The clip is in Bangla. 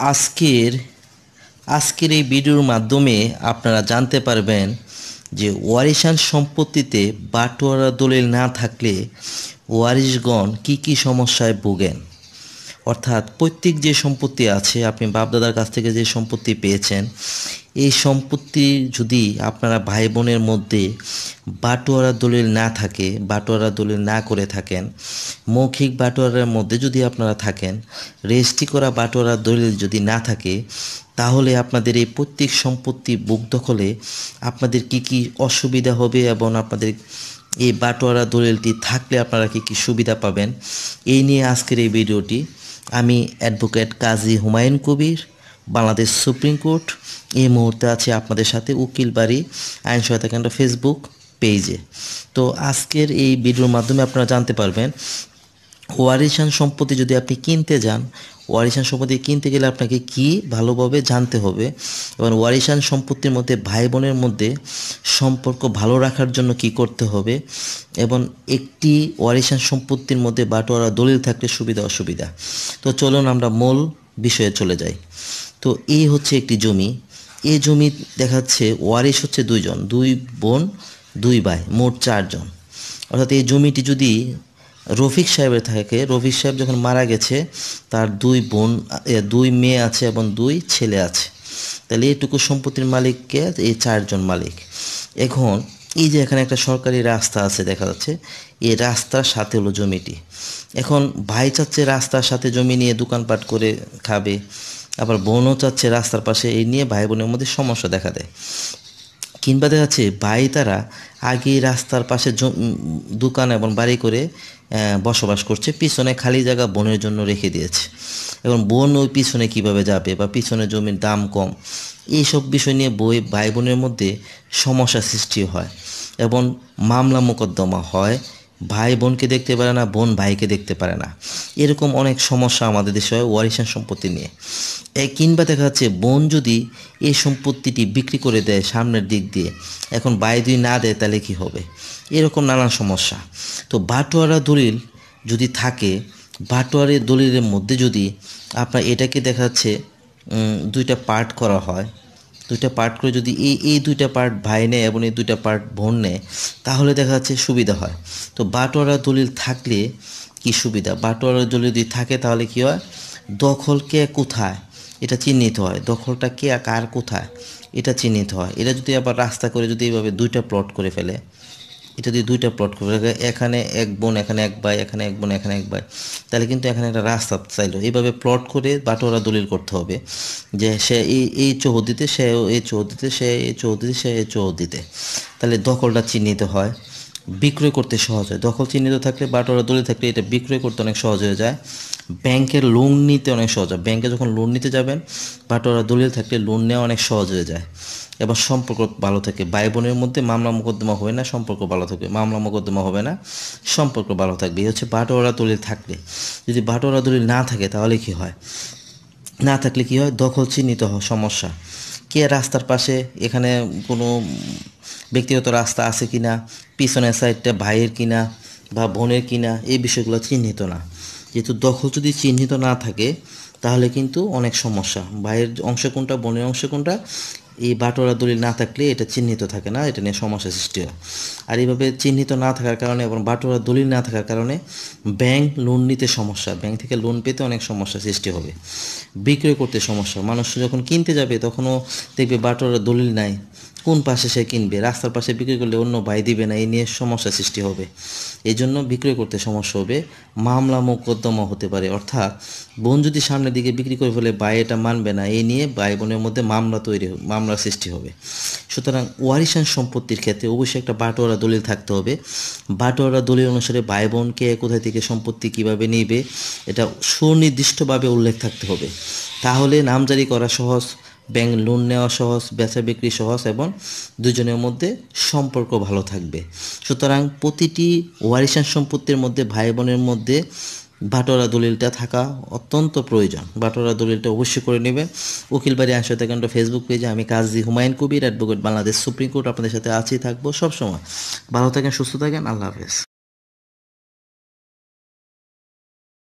আজকের আজকের এই ভিডিওর মাধ্যমে আপনারা জানতে পারবেন যে ওয়ারিশান সম্পত্তিতে বাটোয়ারা দলিল না থাকলে ওয়ারিশগণ কি সমস্যায় ভোগেন। অর্থাৎ প্রত্যেক যে সম্পত্তি আছে, আপনি বাপদাদার কাছ থেকে যে সম্পত্তি পেয়েছেন, এই সম্পত্তি যদি আপনারা ভাই বোনের মধ্যে বাটোয়ারা দলিল না থাকে, বাটোয়ারা দলিল না করে থাকেন, মৌখিক বাটোয়ারার মধ্যে যদি আপনারা থাকেন, রেজিস্ট্রি করা বাটোয়ারা দলিল যদি না থাকে, তাহলে আপনাদের এই প্রত্যেক সম্পত্তি বুক দখলে আপনাদের কি অসুবিধা হবে এবং আপনাদের এই বাটোয়ারা দলিলটি থাকলে আপনারা কি সুবিধা পাবেন, এই নিয়ে আজকের এই ভিডিওটি। আমি advocate Kazi Humayun Kabir, Bangladesh supreme court. এই মুহূর্তে আছে আপনাদের সাথে উকিল বাড়ি আইন সহায়তা কেন্দ্র ফেসবুক পেজে। তো আজকের এই ভিডিওর মাধ্যমে আপনারা জানতে পারবেন ওয়ারিশান সম্পত্তি যদি আপনি কিনতে যান, ওয়ারিশান সম্পত্তি কিনতে গেলে আপনাকে কি ভালোভাবে জানতে হবে এবং ওয়ারিশান সম্পত্তির মধ্যে ভাই বোনের মধ্যে সম্পর্ক ভালো রাখার জন্য কি করতে হবে এবং একটি ওয়ারিশান সম্পত্তির মধ্যে বাটোয়ারা দলিল থাকলে সুবিধা অসুবিধা। তো চলুন আমরা মূল বিষয়ে চলে যাই। তো এই হচ্ছে একটি জমি। এই জমি দেখাচ্ছে ওয়ারিশ হচ্ছে দুইজন, দুই বোন দুই ভাই, মোট চারজন। অর্থাৎ এই জমিটি যদি রফিক সাহেবের থাকে, রফিক সাহেব যখন মারা গেছে তার দুই মেয়ে আছে এবং দুই ছেলে আছে, তাহলে এইটুকু সম্পত্তির মালিককে এই চারজন মালিক। এখন এই যে এখানে একটা সরকারি রাস্তা আছে দেখা যাচ্ছে, এই রাস্তার সাথে হলো জমিটি। এখন ভাই চাচ্ছে রাস্তার সাথে জমি নিয়ে দোকানপাট করে খাবে, আবার বোনও চাচ্ছে রাস্তার পাশে, এই নিয়ে ভাই বোনের মধ্যে সমস্যা দেখা দেয়। কিংবা দেখা যাচ্ছে ভাই তারা আগে রাস্তার পাশে দোকান এবং বাড়ি করে বসবাস করছে, পিছনে খালি জায়গা বোনের জন্য রেখে দিয়েছে। এখন বোন ওই পিছনে কিভাবে যাবে বা পিছনে জমির দাম কম, এইসব বিষয় নিয়ে ভাই বোনের মধ্যে সমস্যা সৃষ্টি হয় এবং মামলা মোকদ্দমা হয়। ভাই বোনকে দেখতে পারে না, বোন ভাইকে দেখতে পারে না। এরকম অনেক সমস্যা আমাদের দেশে হয় ওয়ারিশান সম্পত্তি নিয়ে। কিংবা দেখা যাচ্ছে বোন যদি এই সম্পত্তিটি বিক্রি করে দেয় সামনের দিক দিয়ে, এখন ভাই যদি না দেয় তাহলে কী হবে, এরকম নানান সমস্যা। তো বাটোয়ারা দলিল যদি থাকে, বাটোয়ারা দলিলের মধ্যে যদি আপনার এটাকে দেখা যাচ্ছে দুইটা পার্ট করা হয়, দুইটা পার্ট করে যদি এই দুইটা পার্ট ভাই নেয় এবং এই দুইটা পার্ট বোন নেয়, তাহলে দেখা যাচ্ছে সুবিধা হয়। তো বাটোয়ারা দলিল থাকলে কি সুবিধা, বাটোয়ারা দলিল যদি থাকে তাহলে কি হয়, দখল কে কোথায় এটা চিহ্নিত হয়, দখলটা কে কার কোথায় এটা চিহ্নিত হয়। এটা যদি আবার রাস্তা করে যদি এইভাবে দুইটা প্লট করে ফেলে, এটা যদি দুইটা প্লট করে ফেলে, এখানে এক বোন এখানে এক ভাই, এখানে এক বোন এখানে এক ভাই, তাহলে কিন্তু এখানে একটা রাস্তা চাইলো। এইভাবে প্লট করে বাটোয়ারা দলিল করতে হবে যে সে এই চৌহদ্দিতে, সে এই চৌহদ্দিতে, সে এই চৌহদ্দিতে, সে এই চৌহদ্দিতে, তাহলে দখলটা চিহ্নিত হয়, বিক্রয় করতে সহজ হয়। দখল চিহ্নিত থাকলে, বাটোয়ারা দলিল থাকলে এটা বিক্রয় করতে অনেক সহজ হয়ে যায়। ব্যাংকের লোন নিতে অনেক সহজ হয়, ব্যাংকে যখন লোন নিতে যাবেন বাটোয়ারা দলিল থাকলে লোন নেওয়া অনেক সহজ হয়ে যায় এবং সম্পর্ক ভালো থাকে। ভাই বোনের মধ্যে মামলা মোকদ্দমা হবে না, সম্পর্ক ভালো থাকবে। মামলা মোকদ্দমা হবে না, সম্পর্ক ভালো থাকবে। এই হচ্ছে বাটোয়ারা দলিল থাকলে। যদি বাটোয়ারা দলিল না থাকে তাহলে কি হয়, না থাকলে কি হয়, দখল চিহ্নিত হয়, সমস্যা। কে রাস্তার পাশে, এখানে কোনো ব্যক্তিগত রাস্তা আছে কিনা, পিছনের সাইডটা ভাইয়ের কিনা বা বোনের কিনা, এই বিষয়গুলো চিহ্নিত না। যেহেতু দখল যদি চিহ্নিত না থাকে তাহলে কিন্তু অনেক সমস্যা, ভাইয়ের অংশ কোনটা বোনের অংশ কোনটা, এই বাটোয়ারা দলিল না থাকলে এটা চিহ্নিত থাকে না, এটা নিয়ে সমস্যা সৃষ্টি হয়। আর এইভাবে চিহ্নিত না থাকার কারণে এবং বাটোয়ারা দলিল না থাকার কারণে ব্যাংক লোন নিতে সমস্যা, ব্যাংক থেকে লোন পেতে অনেক সমস্যা সৃষ্টি হবে। বিক্রয় করতে সমস্যা, মানুষ যখন কিনতে যাবে তখনও দেখবে বাটোয়ারা দলিল নাই, কোন পাশে সে কিনবে, রাস্তার পাশে বিক্রি করলে অন্য ভাই দিবে না, এই নিয়ে সমস্যা সৃষ্টি হবে। এই জন্য বিক্রয় করতে সমস্যা হবে, মামলা মোকদ্দমা হতে পারে। অর্থাৎ বোন যদি সামনের দিকে বিক্রি করে ফেলে, ভাই এটা মানবে না, এই নিয়ে ভাই বোনের মধ্যে মামলার সৃষ্টি হবে। সুতরাং ওয়ারিশান সম্পত্তির ক্ষেত্রে অবশ্যই একটা বাটোয়ারা দলিল থাকতে হবে। বাটোয়ারা দলিল অনুসারে ভাই বোনকে কোথায় থেকে সম্পত্তি কিভাবে নেবে এটা সুনির্দিষ্টভাবে উল্লেখ থাকতে হবে, তাহলে নামজারি করা সহজ, ব্যাংক লোন নেওয়া সহজ, বেচা বিক্রি সহজ এবং দুজনের মধ্যে সম্পর্ক ভালো থাকবে। সুতরাং প্রতিটি ওয়ারিশান সম্পত্তির মধ্যে ভাই বোনের মধ্যে বাটোয়ারা দলিলটা থাকা অত্যন্ত প্রয়োজন। বাটোয়ারা দলিলটা অবশ্যই করে নেবেন। উকিল বাড়ি আইন সহায়তা কেন্দ্র ফেসবুক পেজে আমি Kazi Humayun Kabir, advocate, Bangladesh supreme court, আপনাদের সাথে আছি, থাকবো সবসময়। ভালো থাকেন, সুস্থ থাকেন, আল্লাহ হাফেজ।